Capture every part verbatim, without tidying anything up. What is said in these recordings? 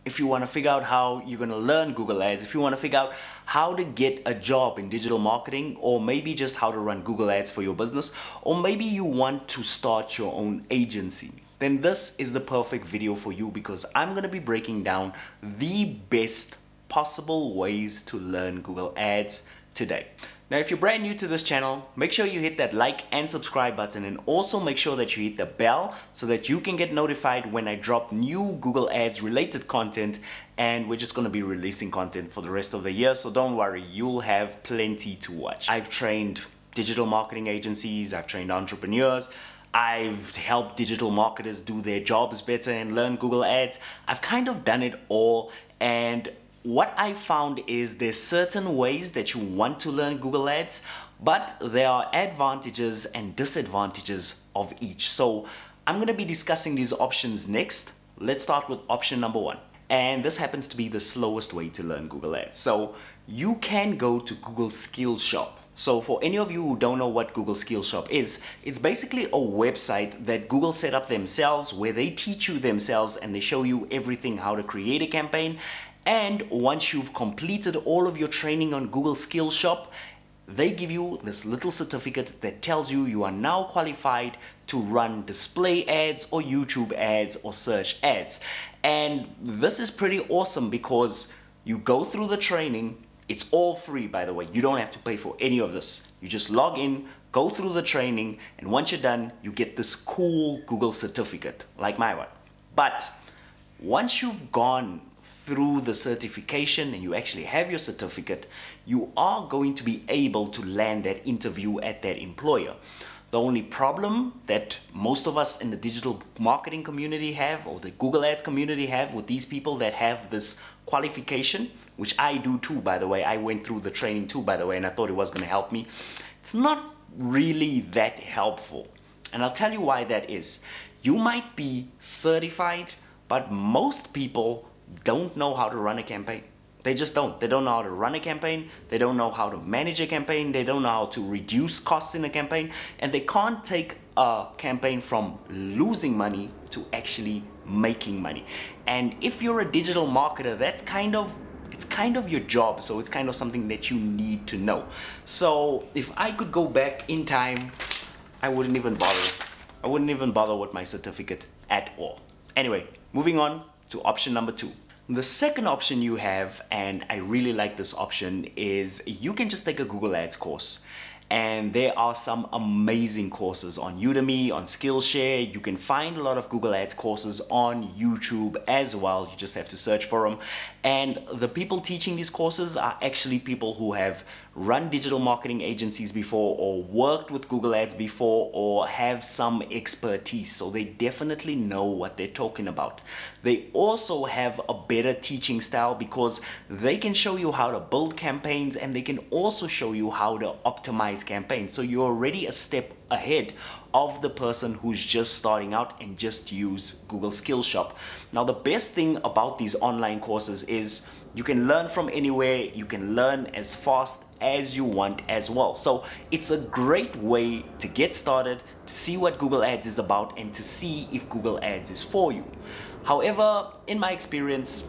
if you want to figure out how you're going to learn Google Ads, if you want to figure out how to get a job in digital marketing, or maybe just how to run Google Ads for your business, or maybe you want to start your own agency, then this is the perfect video for you, because I'm going to be breaking down the best possible ways to learn Google Ads today. Now, if you're brand new to this channel, make sure you hit that like and subscribe button, and also make sure that you hit the bell so that you can get notified when I drop new Google Ads related content. And we're just going to be releasing content for the rest of the year, so don't worry, you'll have plenty to watch. I've trained digital marketing agencies, I've trained entrepreneurs, I've helped digital marketers do their jobs better and learn Google Ads. I've kind of done it all, and what I found is there's certain ways that you want to learn Google Ads, but there are advantages and disadvantages of each. So I'm going to be discussing these options next. Let's start with option number one. And this happens to be the slowest way to learn Google Ads. So you can go to Google Skillshop. So for any of you who don't know what Google Skillshop is, it's basically a website that Google set up themselves, where they teach you themselves and they show you everything, how to create a campaign. And once you've completed all of your training on Google Skillshop, they give you this little certificate that tells you you are now qualified to run display ads or YouTube ads or search ads. And this is pretty awesome because you go through the training. It's all free, by the way. You don't have to pay for any of this. You just log in, go through the training, and once you're done, you get this cool Google certificate like my one. But once you've gone through the certification and you actually have your certificate, you are going to be able to land that interview at that employer. The only problem that most of us in the digital marketing community have, or the Google Ads community have, with these people that have this qualification, which I do too, by the way, I went through the training too, by the way, and I thought it was going to help me. It's not really that helpful. And I'll tell you why that is. You might be certified, but most people don't know how to run a campaign. They just don't. They don't know how to run a campaign. They don't know how to manage a campaign. They don't know how to reduce costs in a campaign. And they can't take a campaign from losing money to actually making money. And if you're a digital marketer, that's kind of, it's kind of your job. So it's kind of something that you need to know. So if I could go back in time, I wouldn't even bother. I wouldn't even bother with my certificate at all. Anyway, moving on to option number two. The second option you have, and I really like this option, is you can just take a Google Ads course. And there are some amazing courses on Udemy, on Skillshare. You can find a lot of Google Ads courses on YouTube as well. You just have to search for them. And the people teaching these courses are actually people who have run digital marketing agencies before, or worked with Google Ads before, or have some expertise. So they definitely know what they're talking about. They also have a better teaching style because they can show you how to build campaigns, and they can also show you how to optimize campaigns. So you're already a step ahead of the person who's just starting out and just use Google Skillshop. Now, the best thing about these online courses is you can learn from anywhere. You can learn as fast as you want as well. So it's a great way to get started, to see what Google Ads is about, and to see if Google Ads is for you. However, in my experience,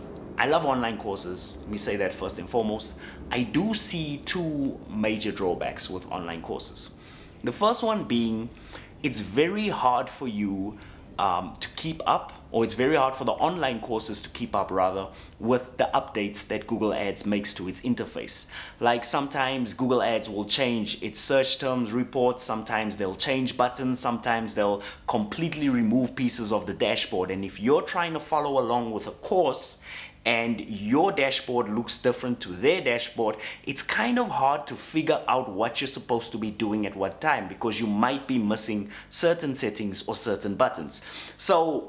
I love online courses. Let me say that first and foremost. I do see two major drawbacks with online courses. The first one being, it's very hard for you um, to keep up, or it's very hard for the online courses to keep up rather, with the updates that Google Ads makes to its interface. Like sometimes Google Ads will change its search terms reports, sometimes they'll change buttons, sometimes they'll completely remove pieces of the dashboard. And if you're trying to follow along with a course and your dashboard looks different to their dashboard, it's kind of hard to figure out what you're supposed to be doing at what time, because you might be missing certain settings or certain buttons. So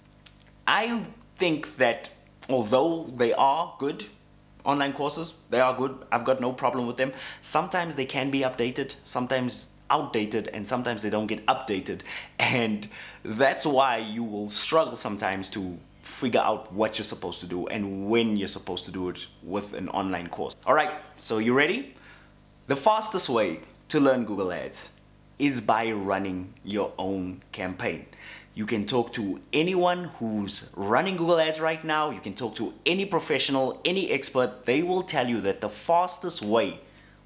I think that although they are good, online courses, they are good, I've got no problem with them. Sometimes they can be updated, sometimes outdated, and sometimes they don't get updated. And that's why you will struggle sometimes to figure out what you're supposed to do and when you're supposed to do it with an online course. All right, so you ready? The fastest way to learn Google Ads is by running your own campaign. You can talk to anyone who's running Google Ads right now. You can talk to any professional, any expert. They will tell you that the fastest way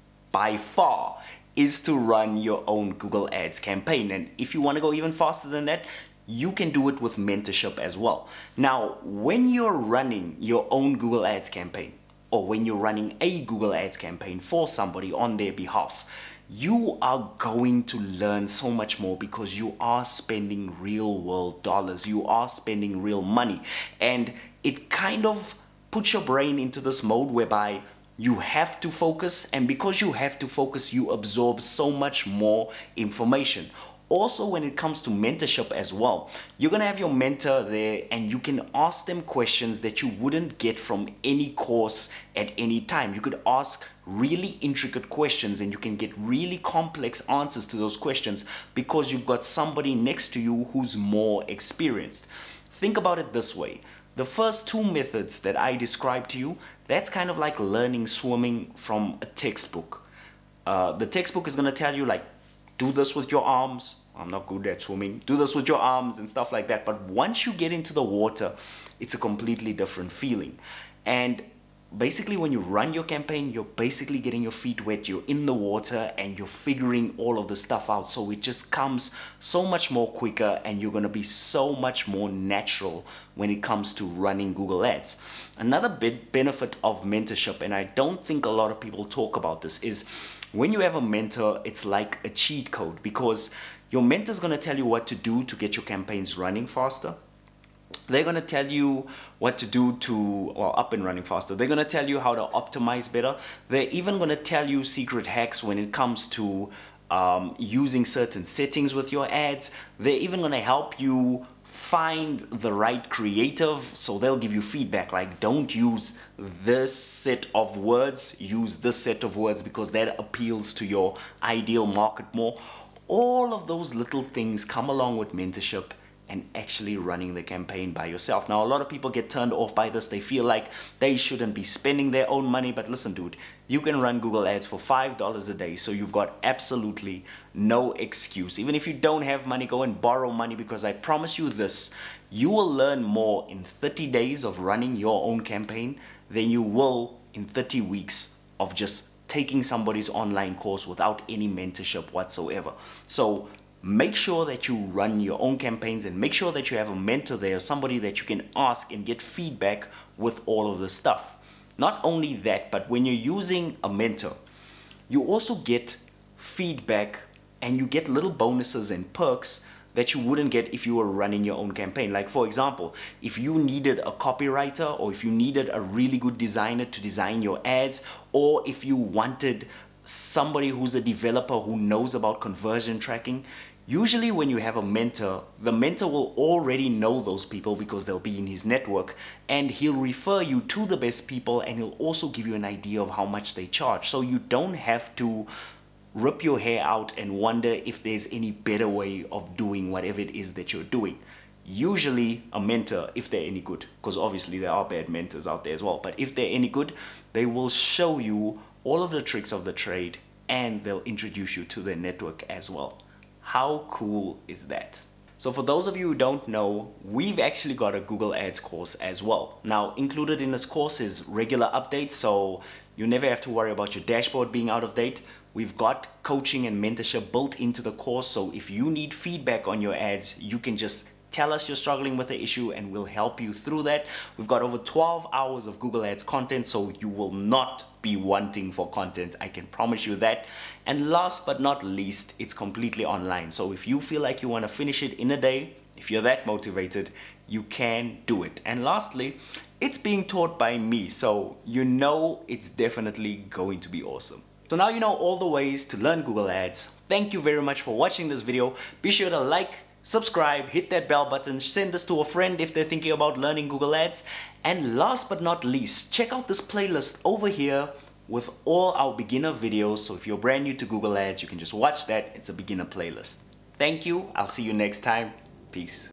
by far is to run your own Google Ads campaign. And if you want to go even faster than that, you can do it with mentorship as well. Now, when you're running your own Google Ads campaign, or when you're running a Google Ads campaign for somebody on their behalf, you are going to learn so much more because you are spending real world dollars. You are spending real money. And it kind of puts your brain into this mode whereby you have to focus, and because you have to focus, you absorb so much more information. Also, when it comes to mentorship as well, you're gonna have your mentor there and you can ask them questions that you wouldn't get from any course at any time. You could ask really intricate questions and you can get really complex answers to those questions because you've got somebody next to you who's more experienced. Think about it this way. The first two methods that I described to you, that's kind of like learning swimming from a textbook. Uh, the textbook is going to tell you, like, do this with your arms. I'm not good at swimming. Do this with your arms and stuff like that. But once you get into the water, it's a completely different feeling. And basically, when you run your campaign, you're basically getting your feet wet. You're in the water and you're figuring all of the stuff out. So it just comes so much more quicker and you're going to be so much more natural when it comes to running Google Ads. Another big benefit of mentorship, and I don't think a lot of people talk about this, is when you have a mentor, it's like a cheat code because your mentor is going to tell you what to do to get your campaigns running faster. They're going to tell you what to do to, well, up and running faster. They're going to tell you how to optimize better. They're even going to tell you secret hacks when it comes to um, using certain settings with your ads. They're even going to help you find the right creative. So they'll give you feedback like, don't use this set of words, use this set of words because that appeals to your ideal market more. All of those little things come along with mentorship and actually running the campaign by yourself. Now, a lot of people get turned off by this. They feel like they shouldn't be spending their own money. But listen, dude, you can run Google Ads for five dollars a day. So you've got absolutely no excuse. Even if you don't have money, go and borrow money, because I promise you this, you will learn more in thirty days of running your own campaign than you will in thirty weeks of just taking somebody's online course without any mentorship whatsoever. So make sure that you run your own campaigns and make sure that you have a mentor there, somebody that you can ask and get feedback with all of this stuff. Not only that, but when you're using a mentor, you also get feedback and you get little bonuses and perks that you wouldn't get if you were running your own campaign. Like, for example, if you needed a copywriter, or if you needed a really good designer to design your ads, or if you wanted somebody who's a developer who knows about conversion tracking, usually when you have a mentor, the mentor will already know those people because they'll be in his network, and he'll refer you to the best people, and he'll also give you an idea of how much they charge. So you don't have to rip your hair out and wonder if there's any better way of doing whatever it is that you're doing. Usually a mentor, if they're any good, because obviously there are bad mentors out there as well, but if they're any good, they will show you all of the tricks of the trade and they'll introduce you to their network as well. How cool is that? So for those of you who don't know, we've actually got a Google Ads course as well. Now, included in this course is regular updates, so you never have to worry about your dashboard being out of date. We've got coaching and mentorship built into the course, so if you need feedback on your ads, you can just tell us you're struggling with the issue and we'll help you through that. We've got over twelve hours of Google Ads content, so you will not be wanting for content, I can promise you that. And last but not least, it's completely online. So if you feel like you want to finish it in a day, if you're that motivated, you can do it. And lastly, it's being taught by me, so you know it's definitely going to be awesome. So now you know all the ways to learn Google Ads. Thank you very much for watching this video. Be sure to like, subscribe, hit that bell button, send this to a friend if they're thinking about learning Google Ads. And last but not least, check out this playlist over here with all our beginner videos. So if you're brand new to Google Ads, you can just watch that. It's a beginner playlist. Thank you. I'll see you next time. Peace.